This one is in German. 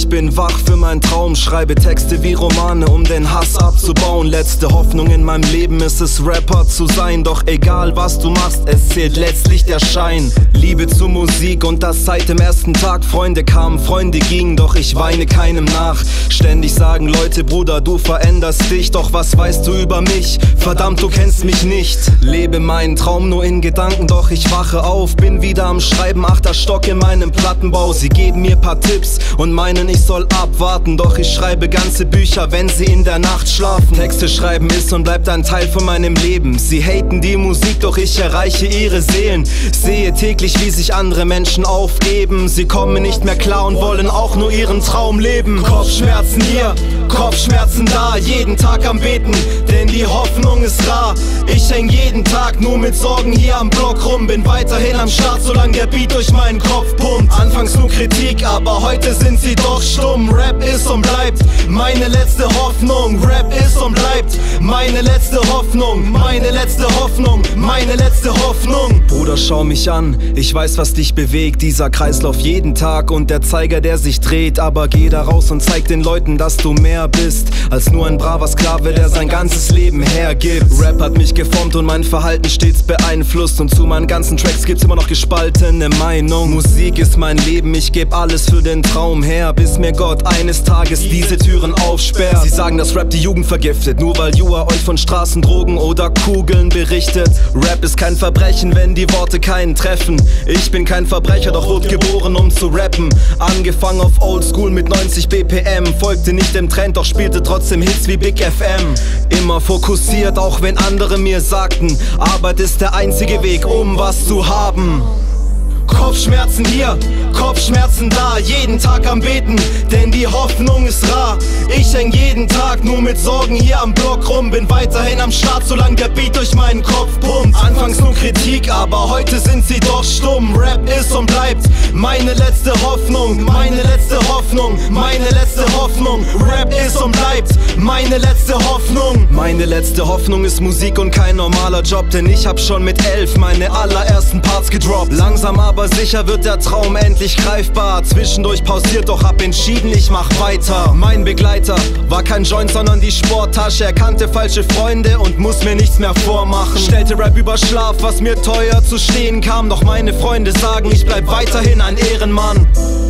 bin wach für meinen Traum, schreibe Texte wie Romane, um den Hass abzubauen. Letzte Hoffnung in meinem Leben ist es, Rapper zu sein. Doch egal was du machst, es zählt letztlich der Schein. Liebe zur Musik und das seit dem ersten Tag. Freunde kamen, Freunde gingen, doch ich weine keinem nach. Ständig sagen Leute, Bruder, du veränderst dich. Doch was weißt du über mich? Verdammt, du kennst mich nicht. Lebe meinen Traum nur in Gedanken, doch ich wache auf. Bin wieder am Schreiben, 8. Stock in meinem Plattenbau. Sie geben mir paar Tipps und meinen, ich soll abwarten. Doch ich schreibe ganze Bücher, wenn sie in der Nacht schlafen. Texte schreiben ist und bleibt ein Teil von meinem Leben. Sie haten die Musik, doch ich erreiche ihre Seelen. Sehe täglich, wie sich andere Menschen aufgeben. Sie kommen nicht mehr klar und wollen auch nur ihren Traum leben. Kopfschmerzen hier, Kopfschmerzen da, jeden Tag am Beten, denn die Hoffnung ist rar. Ich häng jeden Tag nur mit Sorgen hier am Block rum. Bin weiterhin am Start, solange der Beat durch meinen Kopf pumpt. Anfangs nur Kritik, aber heute sind sie doch stumm. Rap ist und bleibt meine letzte Hoffnung. Rap ist und bleibt meine letzte Hoffnung. Meine letzte Hoffnung, meine letzte Hoffnung. Bruder, schau mich an, ich weiß, was dich bewegt. Dieser Kreislauf jeden Tag und der Zeiger, der sich dreht. Aber geh da raus und zeig den Leuten, dass du mehr bist als nur ein braver Sklave, der sein ganzes Leben hergibt. Rap hat mich geformt und mein Verhalten stets beeinflusst. Und zu meinen ganzen Tracks gibt's immer noch gespaltene Meinung. Musik ist mein Leben, ich geb alles für den Traum her, bis mir Gott eines Tages diese Türen aufsperrt. Sie sagen, dass Rap die Jugend vergiftet, nur weil Jua euch von Straßen, Drogen oder Kugeln berichtet. Rap ist kein Verbrechen, wenn die Worte keinen treffen. Ich bin kein Verbrecher, doch wurde geboren, um zu rappen. Angefangen auf Oldschool mit 90 BPM, folgte nicht dem Trend, doch spielte trotzdem Hits wie Big FM. Immer fokussiert, auch wenn andere mir sagten, Arbeit ist der einzige Weg, um was zu haben. Kopfschmerzen hier, Kopfschmerzen da, jeden Tag am Beten, denn die Hoffnung ist rar. Ich häng jeden Tag nur mit Sorgen hier am Block rum. Bin weiterhin am Start, solange der Beat durch meinen Kopf pumpt. Anfangs nur Kritik, aber heute sind sie doch stumm. Rap ist und bleibt meine letzte Hoffnung. Meine letzte Hoffnung, meine letzte Hoffnung. Rap ist und bleibt meine letzte Hoffnung. Meine letzte Hoffnung ist Musik und kein normaler Job, denn ich hab schon mit 11 meine allerersten Parts gedroppt. Langsam aber sicher wird der Traum endlich greifbar. Zwischendurch pausiert, doch hab entschieden, ich mach weiter. Mein Begleiter war kein Joint, sondern die Sporttasche. Er kannte falsche Freunde und muss mir nichts mehr vormachen. Stellte Rap über Schlaf, was mir teuer zu stehen kam. Doch meine Freunde sagen, ich bleib weiterhin ein Ehrenmann.